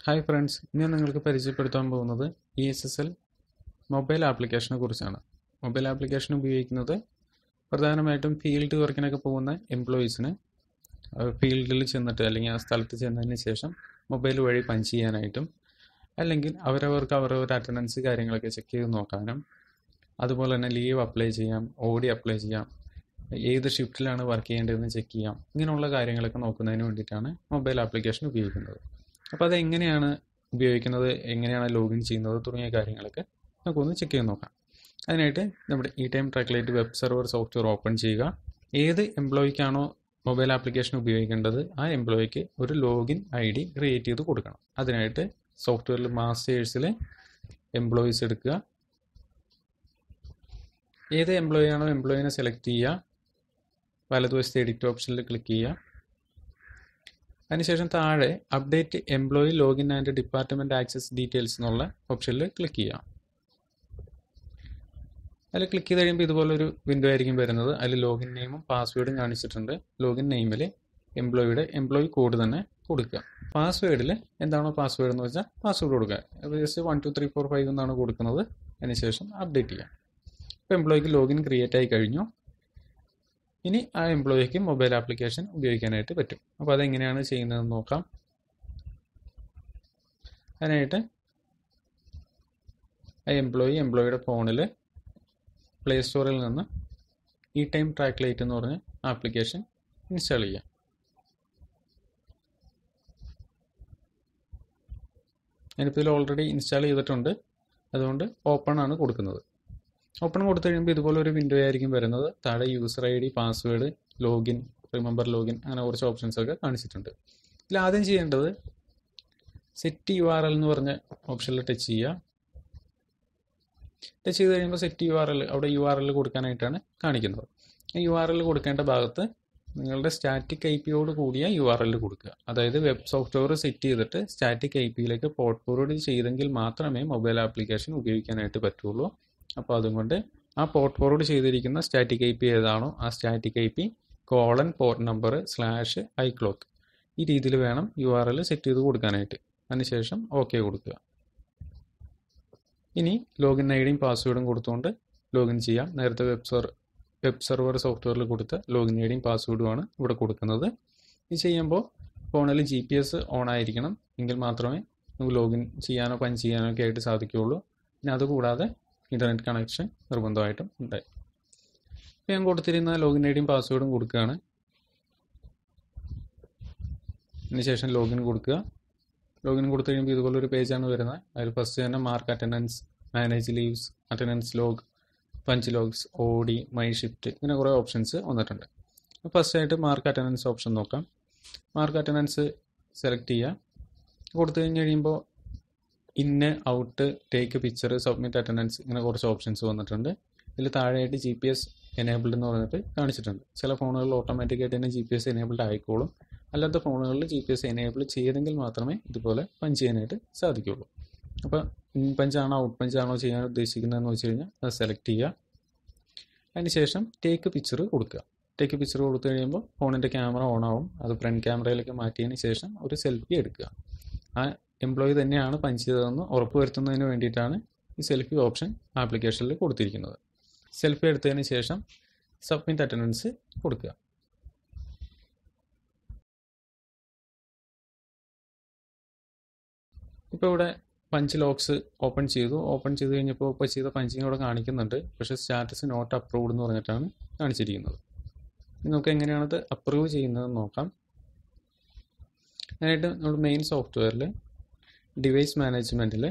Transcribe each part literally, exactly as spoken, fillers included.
Hi friends, ഇന്ന് നിങ്ങൾക്ക് പരിചയപ്പെടുത്താൻ പോകുന്നത് E S S L mobile ആപ്ലിക്കേഷനെ കുറിച്ചാണ്. മൊബൈൽ ആപ്ലിക്കേഷൻ ഉപയോഗിക്കുന്നത് പ്രധാനമായിട്ടും ഫീൽഡ് വർക്കിനൊക്കെ പോകുന്ന എംപ്ലോയീസിന് ഫീൽഡിൽ ചെന്നിട്ട് അല്ലെങ്കിൽ ആ സ്ഥലത്ത് ചെന്നതിന് ശേഷം മൊബൈൽ വഴി പഞ്ച് ചെയ്യാനായിട്ടും, അല്ലെങ്കിൽ അവരവർക്ക് അവരവരുടെ അറ്റൻഡൻസ് കാര്യങ്ങളൊക്കെ ചെക്ക് ചെയ്ത് നോക്കാനും, അതുപോലെ തന്നെ ലീവ് അപ്ലൈ ചെയ്യാം, ഓഡി അപ്ലൈ ചെയ്യാം, ഏത് ഷിഫ്റ്റിലാണ് വർക്ക് ചെയ്യേണ്ടതെന്ന് ചെക്ക് ചെയ്യാം. ഇങ്ങനെയുള്ള കാര്യങ്ങളൊക്കെ നോക്കുന്നതിന് വേണ്ടിയിട്ടാണ് മൊബൈൽ ആപ്ലിക്കേഷൻ ഉപയോഗിക്കുന്നത്. അപ്പോൾ അത് എങ്ങനെയാണ് ഉപയോഗിക്കുന്നത്, എങ്ങനെയാണ് ലോഗിൻ ചെയ്യുന്നത് തുടങ്ങിയ കാര്യങ്ങളൊക്കെ നമുക്കൊന്ന് ചെക്ക് ചെയ്ത് നോക്കാം. അതിനായിട്ട് നമ്മുടെ e time track lite web server software open ചെയ്യുക. ഏത് എംപ്ലോയിക്കാണോ മൊബൈൽ ആപ്ലിക്കേഷൻ ഉപയോഗിക്കേണ്ടത് ആ എംപ്ലോയിക്ക് ഒരു ലോഗിൻ ഐ ഡി ക്രിയേറ്റ് ചെയ്ത് കൊടുക്കണം. അതിനായിട്ട് സോഫ്റ്റ്വെയറിൽ മാസ്റ്റേഴ്സിൽ എംപ്ലോയീസ് എടുക്കുക. ഏത് എംപ്ലോയി ആണോ എംപ്ലോയിനെ സെലക്ട് ചെയ്യുക. വലതുവശത്തെ എഡിറ്റ് ഓപ്ഷനിൽ ക്ലിക്ക് ചെയ്യുക. അതിനുശേഷം താഴെ update employee login and department access details എന്നുള്ള ഓപ്ഷനിൽ ക്ലിക്ക് ചെയ്യാം. അതിൽ ക്ലിക്ക് ചെയ്ത് കഴിയുമ്പോൾ ഇതുപോലൊരു വിൻഡോ ആയിരിക്കും വരുന്നത്. അതിൽ ലോഗിൻ നെയിമും പാസ്വേഡും കാണിച്ചിട്ടുണ്ട്. ലോഗിൻ നെയിമിൽ എംപ്ലോയിയുടെ എംപ്ലോയി കോഡ് തന്നെ കൊടുക്കുക. പാസ്വേഡിൽ എന്താണോ പാസ്വേഡ് എന്ന് വെച്ചാൽ പാസ്വേഡ് കൊടുക്കുക. Just one two three four five എന്നാണ് കൊടുക്കുന്നത്. അതിനുശേഷം അപ്ഡേറ്റ് ചെയ്യാം. ഇപ്പോൾ എംപ്ലോയിക്ക് ലോഗിൻ ക്രിയേറ്റ് ആയി കഴിഞ്ഞു. ഇനി ആ എംപ്ലോയിക്ക് മൊബൈൽ ആപ്ലിക്കേഷൻ ഉപയോഗിക്കാനായിട്ട് പറ്റും. അപ്പോൾ അതെങ്ങനെയാണ് ചെയ്യുന്നതെന്ന് നോക്കാം. അതിനായിട്ട് ആ എംപ്ലോയി എംപ്ലോയിയുടെ ഫോണിൽ പ്ലേ സ്റ്റോറിൽ നിന്ന് ഇ ടൈം ട്രാക്ക്ലൈറ്റ് എന്ന് പറഞ്ഞ ആപ്ലിക്കേഷൻ ഇൻസ്റ്റാൾ ചെയ്യാം. ഞാനിപ്പോൾ ഇതിൽ ഓൾറെഡി ഇൻസ്റ്റാൾ ചെയ്തിട്ടുണ്ട്. അതുകൊണ്ട് ഓപ്പൺ ആണ് കൊടുക്കുന്നത്. ഓപ്പൺ കൊടുത്തു കഴിയുമ്പോൾ ഇതുപോലെ ഒരു വിൻഡോ ആയിരിക്കും വരുന്നത്. താഴെ user I D, password, login, remember login, അങ്ങനെ കുറച്ച് ഓപ്ഷൻസ് ഒക്കെ കാണിച്ചിട്ടുണ്ട്. ഇതിൽ ആദ്യം ചെയ്യേണ്ടത് സെറ്റ് യു ആർ എൽ എന്ന് പറഞ്ഞ ഓപ്ഷനിൽ ടച്ച് ചെയ്യുക. ടച്ച് ചെയ്ത് കഴിയുമ്പോൾ സെറ്റ് യു ആർ എൽ, അവിടെ യു ആർ എൽ കൊടുക്കാനായിട്ടാണ് കാണിക്കുന്നത്. ഈ യു ആർ എൽ കൊടുക്കേണ്ട ഭാഗത്ത് നിങ്ങളുടെ സ്റ്റാറ്റിക് ഐ പിയോട് കൂടിയ യു ആർ എൽ കൊടുക്കുക. അതായത് വെബ് സോഫ്റ്റ്വെയർ സെറ്റ് ചെയ്തിട്ട് സ്റ്റാറ്റിക് ഐ പിയിലേക്ക് പോർട്ട് ഫോർവേഡ് ചെയ്തെങ്കിൽ മാത്രമേ മൊബൈൽ ആപ്ലിക്കേഷൻ ഉപയോഗിക്കാനായിട്ട് പറ്റുള്ളൂ. അപ്പോൾ അതുകൊണ്ട് ആ പോർട്ട് ഫോർവേഡ് ചെയ്തിരിക്കുന്ന സ്റ്റാറ്റിക് ഐ പി ഏതാണോ ആ static I P colon port number slash I clock ഈ രീതിയിൽ വേണം യു ആർ എൽ സെറ്റ് ചെയ്ത് കൊടുക്കാനായിട്ട്. അതിനുശേഷം ഓക്കെ കൊടുക്കുക. ഇനി ലോഗിൻ ഐ ഡിയും പാസ്വേഡും കൊടുത്തുകൊണ്ട് ലോഗിൻ ചെയ്യാം. നേരത്തെ വെബ് സെർ വെബ് സെർവർ സോഫ്റ്റ്വെയറിൽ കൊടുത്ത ലോഗിൻ ഐ ഡിയും പാസ്വേഡുമാണ് ഇവിടെ കൊടുക്കുന്നത്. ഇത് ചെയ്യുമ്പോൾ ഫോണിൽ ജി പി എസ് ഓൺ ആയിരിക്കണം. എങ്കിൽ മാത്രമേ നമുക്ക് ലോഗിൻ ചെയ്യാനോ പഞ്ച് ചെയ്യാനോ ഒക്കെ ആയിട്ട് സാധിക്കുകയുള്ളൂ. പിന്നെ അതുകൂടാതെ ഇൻ്റർനെറ്റ് കണക്ഷൻ നിർബന്ധമായിട്ടും ഉണ്ടായി. ഇപ്പോൾ ഞാൻ കൊടുത്തിരുന്ന ലോഗിൻ ഐ ഡിയും പാസ്വേഡും കൊടുക്കുകയാണ്. അതിനുശേഷം ലോഗിൻ കൊടുക്കുക. ലോഗിൻ കൊടുത്തു കഴിയുമ്പോൾ ഇതുപോലൊരു പേജാണ് വരുന്നത്. അതിൽ ഫസ്റ്റ് തന്നെ mark attendance, manage leaves, attendance log, punch logs, OD, my shift, ഇങ്ങനെ കുറേ ഓപ്ഷൻസ് വന്നിട്ടുണ്ട്. ഫസ്റ്റ് ആയിട്ട് മാർക്ക് അറ്റൻഡൻസ് ഓപ്ഷൻ നോക്കാം. മാർക്ക് അറ്റൻഡൻസ് സെലക്ട് ചെയ്യുക. കൊടുത്തു കഴിഞ്ഞ് കഴിയുമ്പോൾ in, out, take picture, submit attendance, ഇങ്ങനെ കുറച്ച് ഓപ്ഷൻസ് വന്നിട്ടുണ്ട്. ഇതിൽ താഴെയായിട്ട് ജി പി എസ് എനേബിൾഡ് എന്ന് പറഞ്ഞിട്ട് കാണിച്ചിട്ടുണ്ട്. ചില ഫോണുകളിൽ ഓട്ടോമാറ്റിക്കായിട്ട് തന്നെ ജി പി എസ് എനേബിൾഡ് ആയിക്കോളും. അല്ലാത്ത ഫോണുകളിൽ ജി പി എസ് എനേബിൾ ചെയ്തെങ്കിൽ മാത്രമേ ഇതുപോലെ പഞ്ച് ചെയ്യാനായിട്ട് സാധിക്കുകയുള്ളൂ. അപ്പോൾ ഇൻ പഞ്ചാണോ ഔട്ട് പഞ്ചാണോ ചെയ്യാൻ ഉദ്ദേശിക്കുന്നതെന്ന് വെച്ച് കഴിഞ്ഞാൽ അത് സെലക്ട് ചെയ്യുക. അതിനുശേഷം ടേക്ക് പിക്ചർ കൊടുക്കുക. ടേക്ക് പിക്ചർ കൊടുത്തു കഴിയുമ്പോൾ ഫോണിൻ്റെ ക്യാമറ ഓൺ ആവും. അത് ഫ്രണ്ട് ക്യാമറയിലേക്ക് മാറ്റിയതിന് ശേഷം ഒരു സെൽഫി എടുക്കുക. ആ എംപ്ലോയി തന്നെയാണ് പഞ്ച് ചെയ്തതെന്ന് ഉറപ്പുവരുത്തുന്നതിന് വേണ്ടിയിട്ടാണ് ഈ സെൽഫി ഓപ്ഷൻ ആപ്ലിക്കേഷനിൽ കൊടുത്തിരിക്കുന്നത്. സെൽഫി എടുത്തതിന് ശേഷം സബ്മിറ്റ് അറ്റൻഡൻസ് കൊടുക്കുക. ഇപ്പോൾ ഇവിടെ പഞ്ച് ലോക്സ് ഓപ്പൺ ചെയ്തു. ഓപ്പൺ ചെയ്ത് കഴിഞ്ഞപ്പോൾ ഇപ്പോൾ ചെയ്ത പഞ്ചിങ് ഇവിടെ കാണിക്കുന്നുണ്ട്. പക്ഷേ സ്റ്റാറ്റസ് നോട്ട് അപ്രൂവ്ഡ് എന്ന് പറഞ്ഞിട്ടാണ് കാണിച്ചിരിക്കുന്നത്. നിങ്ങൾക്ക് എങ്ങനെയാണത് അപ്രൂവ് ചെയ്യുന്നതെന്ന് നോക്കാം. അതിനായിട്ട് നമ്മൾ മെയിൻ സോഫ്റ്റ്വെയറിൽ ഡിവൈസ് മാനേജ്മെൻറ്റിൽ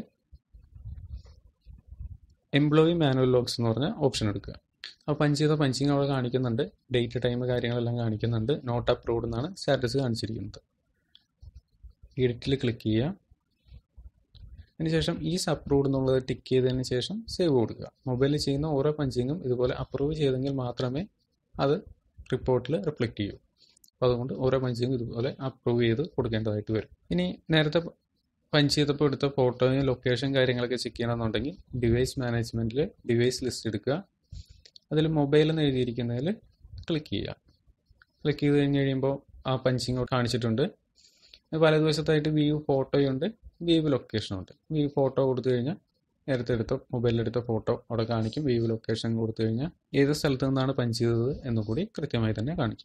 എംപ്ലോയി മാനുവൽ ലോഗ്സ് എന്ന് പറഞ്ഞ ഓപ്ഷൻ എടുക്കുക. അപ്പോൾ പഞ്ച് ചെയ്ത പഞ്ചിങ് അവിടെ കാണിക്കുന്നുണ്ട്. ഡേറ്റ്, ടൈം, കാര്യങ്ങളെല്ലാം കാണിക്കുന്നുണ്ട്. നോട്ട് അപ്രൂവ്ഡ് എന്നാണ് സ്റ്റാറ്റസ് കാണിച്ചിരിക്കുന്നത്. എഡിറ്റിൽ ക്ലിക്ക് ചെയ്യുക. അതിനുശേഷം ഈസ് അപ്രൂവ്ഡ് എന്നുള്ളത് ടിക്ക് ചെയ്തതിന് ശേഷം സേവ് കൊടുക്കുക. മൊബൈലിൽ ചെയ്യുന്ന ഓരോ പഞ്ചിങ്ങും ഇതുപോലെ അപ്രൂവ് ചെയ്തെങ്കിൽ മാത്രമേ അത് റിപ്പോർട്ടിൽ റിഫ്ലക്റ്റ് ചെയ്യൂ. അപ്പോൾ അതുകൊണ്ട് ഓരോ പഞ്ചിങ്ങും ഇതുപോലെ അപ്രൂവ് ചെയ്ത് കൊടുക്കേണ്ടതായിട്ട് വരും. ഇനി നേരത്തെ പഞ്ച് ചെയ്തപ്പോൾ എടുത്ത ഫോട്ടോയും ലൊക്കേഷൻ കാര്യങ്ങളൊക്കെ ചെക്ക് ചെയ്യണമെന്നുണ്ടെങ്കിൽ ഡിവൈസ് മാനേജ്മെൻറ്റിൽ ഡിവൈസ് ലിസ്റ്റ് എടുക്കുക. അതിൽ മൊബൈൽ എന്ന് എഴുതിയിരിക്കുന്നതിൽ ക്ലിക്ക് ചെയ്യുക. ക്ലിക്ക് ചെയ്ത് കഴിഞ്ഞ് കഴിയുമ്പോൾ ആ പഞ്ചിങ് കാണിച്ചിട്ടുണ്ട്. വലതുവശത്തായിട്ട് വ്യൂ ഫോട്ടോയുണ്ട്, വ്യൂ ലൊക്കേഷൻ ഉണ്ട്. വ്യൂ ഫോട്ടോ കൊടുത്തു കഴിഞ്ഞാൽ നേരത്തെ എടുത്ത മൊബൈലിലെടുത്ത ഫോട്ടോ അവിടെ കാണിക്കും. വ്യൂ ലൊക്കേഷൻ കൊടുത്തു കഴിഞ്ഞാൽ ഏത് സ്ഥലത്തു നിന്നാണ് പഞ്ച് ചെയ്തത് എന്നുകൂടി കൃത്യമായി തന്നെ കാണിക്കും.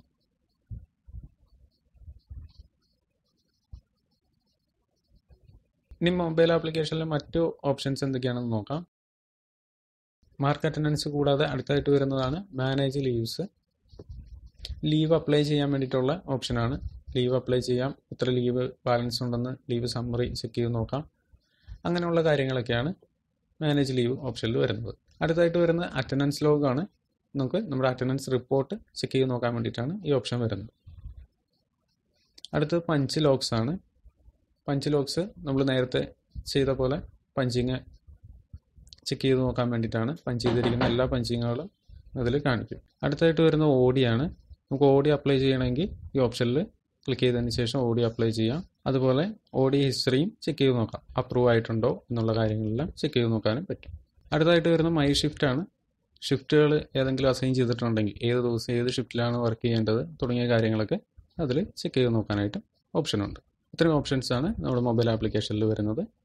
ഇനി മൊബൈൽ ആപ്ലിക്കേഷനിലെ മറ്റു ഓപ്ഷൻസ് എന്തൊക്കെയാണെന്ന് നോക്കാം. മാർക്ക് അറ്റൻഡൻസ് കൂടാതെ അടുത്തായിട്ട് വരുന്നതാണ് മാനേജ് ലീവ്സ്. ലീവ് അപ്ലൈ ചെയ്യാൻ വേണ്ടിയിട്ടുള്ള ഓപ്ഷനാണ്. ലീവ് അപ്ലൈ ചെയ്യാം, ഇത്ര ലീവ് ബാലൻസ് ഉണ്ടെന്ന് ലീവ് സമ്മറി ചെക്ക് ചെയ്ത് നോക്കാം. അങ്ങനെയുള്ള കാര്യങ്ങളൊക്കെയാണ് മാനേജ് ലീവ് ഓപ്ഷനിൽ വരുന്നത്. അടുത്തായിട്ട് വരുന്ന അറ്റൻഡൻസ് ലോഗാണ്. നമുക്ക് നമ്മുടെ അറ്റൻഡൻസ് റിപ്പോർട്ട് ചെക്ക് ചെയ്ത് നോക്കാൻ വേണ്ടിയിട്ടാണ് ഈ ഓപ്ഷൻ വരുന്നത്. അടുത്തത് പഞ്ച് ലോഗ്സ് ആണ്. പഞ്ച് ലോഗ്സ് നമ്മൾ നേരത്തെ ചെയ്ത പോലെ പഞ്ചിങ് ചെക്ക് ചെയ്ത് നോക്കാൻ വേണ്ടിയിട്ടാണ്. പഞ്ച് ചെയ്തിരിക്കുന്ന എല്ലാ പഞ്ചിങ്ങുകളും അതിൽ കാണിക്കും. അടുത്തായിട്ട് വരുന്ന ഓഡിയാണ്. നമുക്ക് ഓഡി അപ്ലൈ ചെയ്യണമെങ്കിൽ ഈ ഓപ്ഷനിൽ ക്ലിക്ക് ചെയ്തതിന് ശേഷം ഓഡി അപ്ലൈ ചെയ്യാം. അതുപോലെ ഓഡി ഹിസ്റ്ററിയും ചെക്ക് ചെയ്ത് നോക്കാം, അപ്രൂവ് ആയിട്ടുണ്ടോ എന്നുള്ള കാര്യങ്ങളെല്ലാം ചെക്ക് ചെയ്ത് നോക്കാനും പറ്റും. അടുത്തായിട്ട് വരുന്ന മൈ ഷിഫ്റ്റ് ആണ്. ഷിഫ്റ്റുകൾ ഏതെങ്കിലും അസൈൻ ചെയ്തിട്ടുണ്ടെങ്കിൽ ഏത് ദിവസം ഏത് ഷിഫ്റ്റിലാണ് വർക്ക് ചെയ്യേണ്ടത് തുടങ്ങിയ കാര്യങ്ങളൊക്കെ അതിൽ ചെക്ക് ചെയ്ത് നോക്കാനായിട്ട് ഓപ്ഷനുണ്ട്. ഇത്രയും ഓപ്ഷൻസാണ് നമ്മുടെ മൊബൈൽ ആപ്ലിക്കേഷനിൽ വരുന്നത്.